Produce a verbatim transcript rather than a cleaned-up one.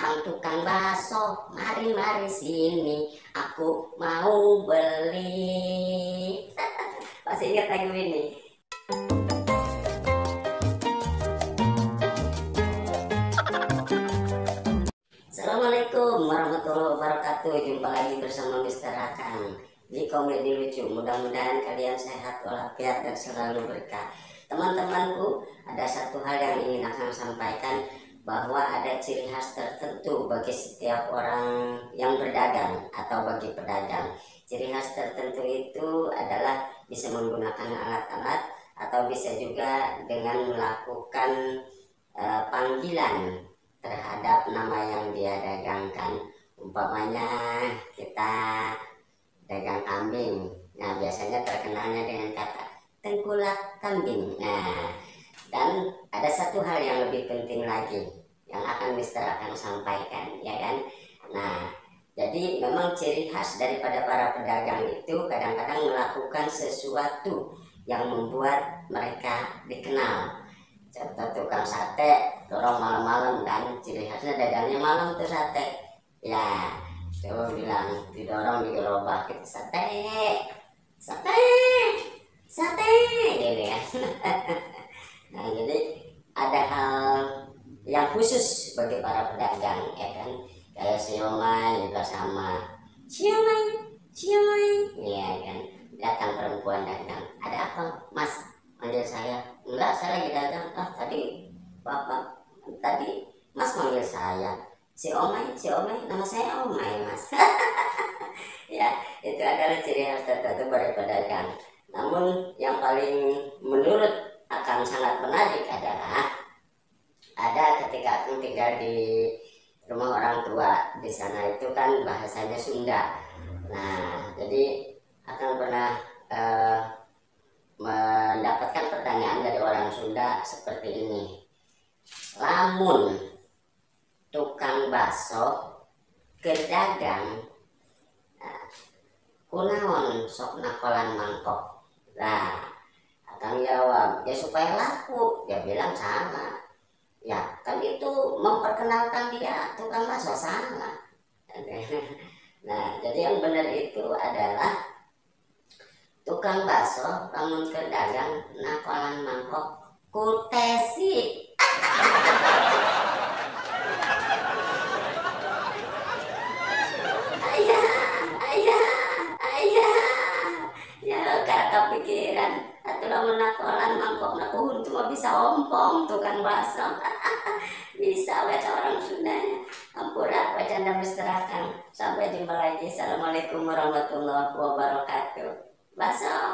tukang-tukang bakso, mari-mari sini, aku mau beli. Masih ingat lagu ini? Assalamualaikum warahmatullahi wabarakatuh. Jumpa lagi bersama Mister Akang di Komedi Lucu. Mudah-mudahan kalian sehat walafiat dan selalu berkah. Teman-temanku, ada satu hal yang ingin Akang sampaikan, bahwa ada ciri khas tertentu bagi setiap orang yang berdagang atau bagi pedagang. Ciri khas tertentu itu adalah bisa menggunakan alat-alat atau bisa juga dengan melakukan uh, panggilan terhadap nama yang dia dagangkan. Umpamanya kita dagang kambing, nah biasanya terkenalnya dengan kata tengkulak kambing. Nah, dan ada satu hal yang lebih penting lagi yang akan Mister akan sampaikan, ya kan? Nah, jadi memang ciri khas daripada para pedagang itu kadang-kadang melakukan sesuatu yang membuat mereka dikenal. Contoh tukang sate dorong malam-malam kan, ciri khasnya dagangnya malam tuh sate. Ya, coba bilang didorong di gerobak itu sate, sate, sate, gitu ya. Nah, jadi ada hal yang khusus bagi para pedagang, ya kan? Kayak siomay juga sama. Siomay, siomay, ya kan? Datang perempuan dagang, ada apa, Mas? Manggil saya. Enggak, saya lagi dagang. Ah, tadi Bapak, tadi Mas manggil saya. Si Omay, si Omay, nama saya Omay, Mas. Ya, itu adalah ciri khas tertentu dari pedagang. Namun yang paling menurut akan sangat menarik adalah ada ketika aku tinggal di rumah orang tua. Di sana itu kan bahasanya Sunda. Nah, jadi akan pernah uh, mendapatkan pertanyaan dari orang Sunda seperti ini. Lamun tukang bakso kedagang, nah, kunaon sok nakolan mangkok. Nah, Akang jawab, ya supaya laku. Dia bilang sama. Ya, kan itu memperkenalkan dia tukang bakso, salah. Nah, jadi yang benar itu adalah tukang bakso lamun kedagang nakolan mangkok kutesi. Ayah, ayah, ayah. Ya, karena kepikiran atau lamun nakolan mangkok nakuhun cuma bisa ompong tukang bakso. Bisa baca orang Sundanya. Ampura bercanda Mister Akang. Sampai jumpa lagi. Assalamualaikum warahmatullahi wabarakatuh. Bakso.